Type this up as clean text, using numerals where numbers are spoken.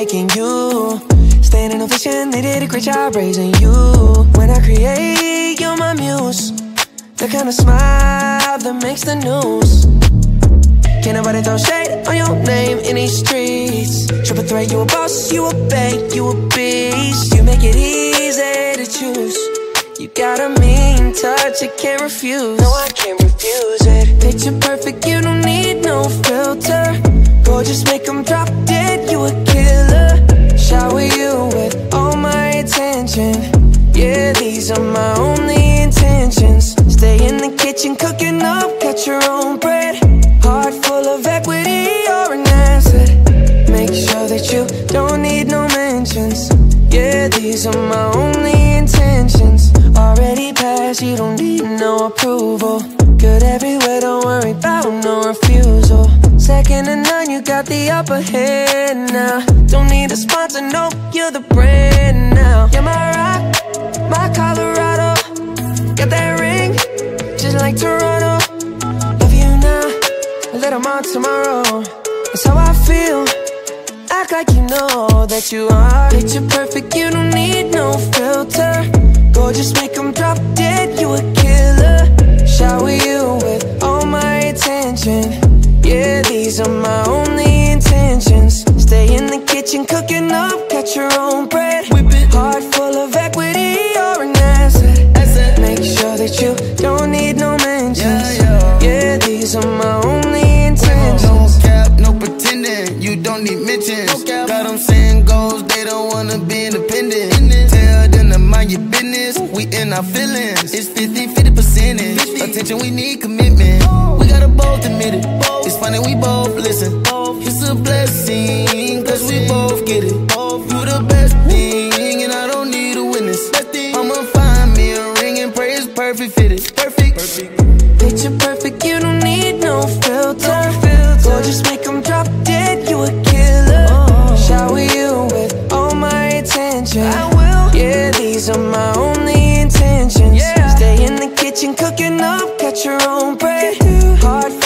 making you. Staying in ovation, they did a great job raising you. When I create, you're my muse. The kind of smile that makes the news. Can't nobody throw shade on your name in these streets. Triple threat, you a boss, you a bank, you a beast. You make it easy to choose. You got a mean touch, I can't refuse. No, I can't refuse it. Picture perfect, you don't need no filter. Gorgeous, make them drop dead, you a killer. Shower you with all my attention. Yeah, these are my only intentions. Stay in the kitchen, cooking up, cut your own bread. Heart full of equity, you're an asset. Make sure that you don't need no mentions. Yeah, these are my only intentions. Already passed, you don't need no approval. Good everywhere, don't worry about no refusal. Second to none, you got the upper hand now. Don't need a sponsor, no, you're the brand now. You're my rock, my Colorado. Got that ring, just like Toronto. Love you now, a little more tomorrow. That's how I feel. Act like you know that you are. Picture perfect, you don't need no filter. Gorgeous, make them drop dead, you a killer. Shower you with all my attention. Yeah, these are my only intentions. Stay in the kitchen, cooking up, cut your own bread. Heart full of equity, you're an asset. Make sure that you don't need no mentions. Yeah, these are my only intentions. No cap, no pretending, you don't need mentions. Got them saying goals, they don't wanna be independent. Tell them to mind your business, we in our feelings. It's 50-50 percentage. Attention, we need commitment. We gotta both admit it. It's funny, we both listen. It's a blessing, cause we both get it. You the best thing, and I don't need a witness. I'ma find me a ring and pray it's perfect fitted. Perfect. Picture perfect, you don't need no filter. Gorgeous, make them drop dead, you a killer. Shower you with all my attention. I will. Yeah, these are my only intentions. Stay in the kitchen, cooking up, cut your own bread. Heart